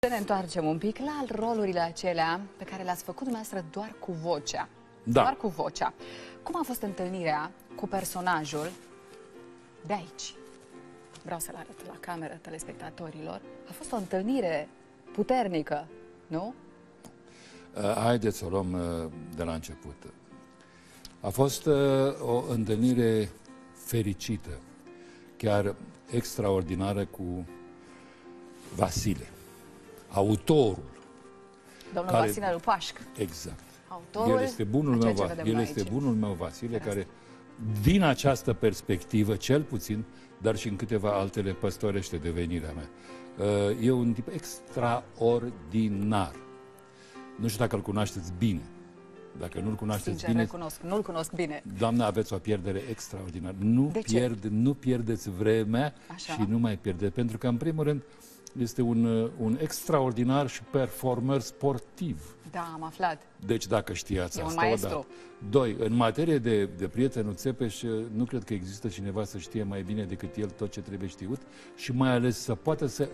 Să ne întoarcem un pic la rolurile acelea pe care le-ați făcut dumneavoastră doar cu vocea. Da. Doar cu vocea. Cum a fost întâlnirea cu personajul de aici? Vreau să-l arăt la cameră telespectatorilor. A fost o întâlnire puternică, nu? Haideți să o luăm de la început. A fost o întâlnire fericită, chiar extraordinară cu Vasile, autorul. Domnul care... Vasile Lupașc. Exact. Autorul, El este bunul meu Vasile, care din această perspectivă, cel puțin, dar și în câteva altele păstorește devenirea mea. E un tip extraordinar. Nu știu dacă îl cunoașteți bine. Dacă nu-l cunoașteți sincer, bine... nu-l cunosc bine. Doamna, aveți o pierdere extraordinară. Nu pierdeți vremea. Așa? Și nu mai pierdeți. Pentru că, în primul rând, este un extraordinar și performer sportiv. Da, am aflat. Deci, dacă știați asta, un maestru. odată. Doi, în materie de prietenul Țepeș, nu cred că există cineva să știe mai bine decât el tot ce trebuie știut și mai ales să poată să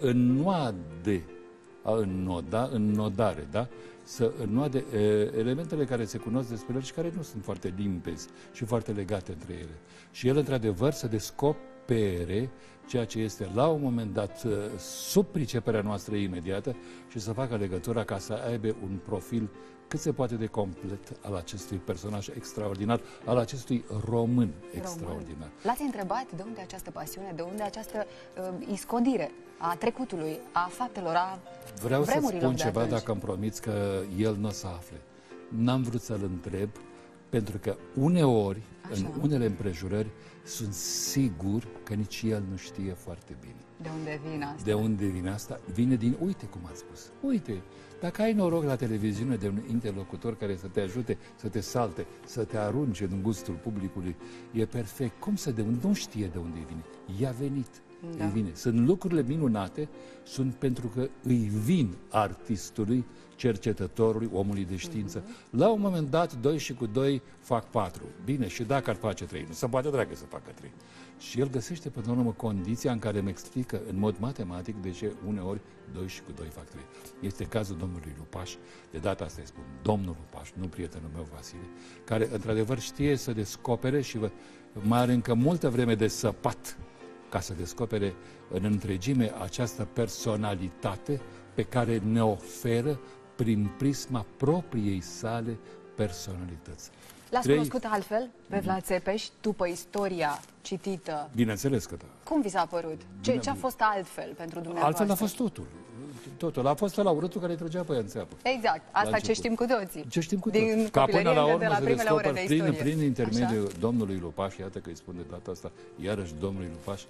înnodare, da? Să înnoade elementele care se cunosc despre el și care nu sunt foarte limpezi și foarte legate între ele. Și el, într-adevăr, să descopere ceea ce este la un moment dat sub priceperea noastră imediată și să facă legătura ca să aibă un profil cât se poate de complet al acestui personaj extraordinar, al acestui român extraordinar. L-ați întrebat de unde această pasiune, de unde această iscodire a trecutului, a faptelor, a Vreau să spun de ceva, atunci. dacă îmi promiți că el nu o să afle. N-am vrut să-l întreb, pentru că uneori, în unele împrejurări, sunt sigur că nici el nu știe foarte bine. De unde vine asta? De unde vine asta? Vine din, uite cum ați spus, uite, dacă ai noroc la televiziune de un interlocutor care să te ajute, să te salte, să te arunce în gustul publicului, e perfect. Cum să nu știe de unde vine? I-a venit. Da. Îi vine. Sunt lucrurile minunate, sunt pentru că îi vin artistului, cercetătorului, omului de știință. La un moment dat, 2 și cu 2 fac 4. Bine, și dacă ar face 3, nu se poate dragă să facă 3. Și el găsește până la urmă condiția în care îmi explică în mod matematic de ce uneori 2 și cu 2 fac 3. Este cazul domnului Lupaș, de data asta îi spun domnul Lupaș, nu prietenul meu Vasile, care într-adevăr știe să descopere și mai are încă multă vreme de săpat ca să descopere în întregime această personalitate pe care ne oferă prin prisma propriei sale personalități. L-ați cunoscut altfel pe Vlad Țepeș după istoria citită? Bineînțeles că da. Cum vi s-a părut? Ce a fost altfel pentru dumneavoastră? Altfel a fost totul. Totul. A fost ăla urâtul care îi trăgea pe ea în țeapă. Exact. Asta ce știm cu toții. Ce știm cu toții. Din Ca până la urmă de la să primele ore de descoper istorie. prin intermediul domnului Lupaș, iată că îi spun de data asta, iarăși domnului Lupaș,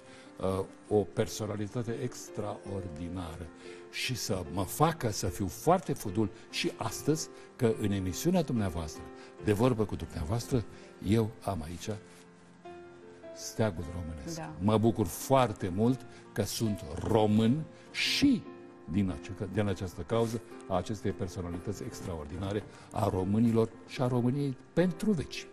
o personalitate extraordinară și să mă facă să fiu foarte fudul și astăzi că în emisiunea dumneavoastră, de vorbă cu dumneavoastră, eu am aici steagul românesc. Da. Mă bucur foarte mult că sunt român și din această cauză a acestei personalități extraordinare a românilor și a României pentru veci.